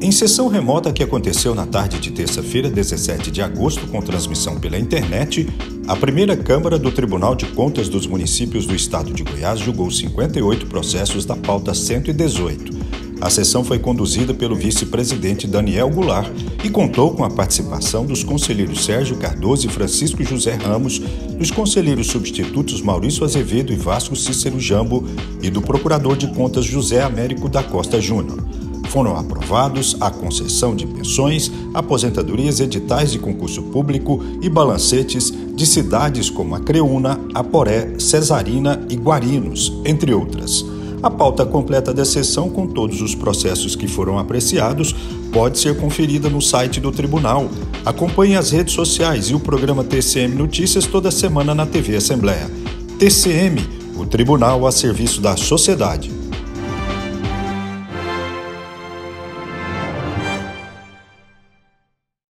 Em sessão remota que aconteceu na tarde de terça-feira, 17 de agosto, com transmissão pela internet, a primeira Câmara do Tribunal de Contas dos Municípios do Estado de Goiás julgou 58 processos da pauta 118. A sessão foi conduzida pelo vice-presidente Daniel Goulart e contou com a participação dos conselheiros Sérgio Cardoso e Francisco José Ramos, dos conselheiros substitutos Maurício Azevedo e Vasco Cícero Jambo e do procurador de contas José Américo da Costa Júnior. Foram aprovados a concessão de pensões, aposentadorias, editais de concurso público e balancetes de cidades como Acreúna, Aporé, Cesarina e Guarinos, entre outras. A pauta completa da sessão, com todos os processos que foram apreciados, pode ser conferida no site do Tribunal. Acompanhe as redes sociais e o programa TCM Notícias toda semana na TV Assembleia. TCM, o Tribunal a serviço da sociedade.